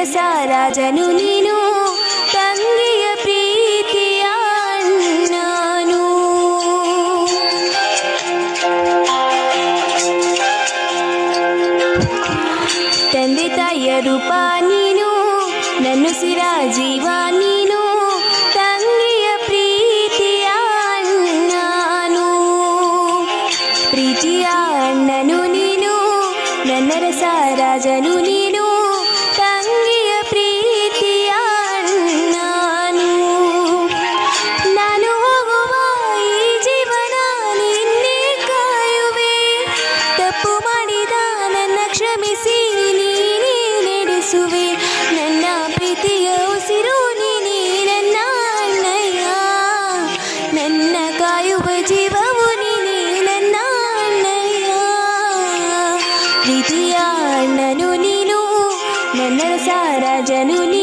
ರಸರಾಜನು ನೀನು ತಂಗಿಯ ಪ್ರೀತಿಯ ಅಣ್ಣನು. ತಂದೆ ತಾಯಿಯ ರೂಪ ನೀನು ನನ್ನುಸಿರ ಜೀವ ನೀನು ತಂಗಿಯ ಪ್ರೀತಿಯ ಅಣ್ಣನು. ಪ್ರೀತಿಯ ಅಣ್ಣನು ನೀನು ನನ್ನ ರಸರಾಜನು ನೀನು ತಂಗಿಯ ಪ್ರೀತಿಯ ಅಣ್ಣನು. ನಾನು ಹೋಗುವ ಈ ಜೀವನ ನಿನ್ನೆ ಕಾಯುವೆ, ತಪ್ಪು ಮಾಡಿದ ನನ್ನ ಕ್ಷಮಿಸಿ ನೀನೇ ನಡೆಸುವೆ. ನನ್ನ ಪ್ರೀತಿಯ ಉಸಿರು ನೀನೇ ನನ್ನ ಅಣ್ಣಯ್ಯ, ನನ್ನ ಕಾಯುವ ಜೀವವು ನೀನೇ ನನ್ನ ಅಣ್ಣಯ್ಯ. ಪ್ರೀತಿಯ ಅಣ್ಣನು ನೀನು ನನ್ನ ರಸರಾಜನು ನೀನು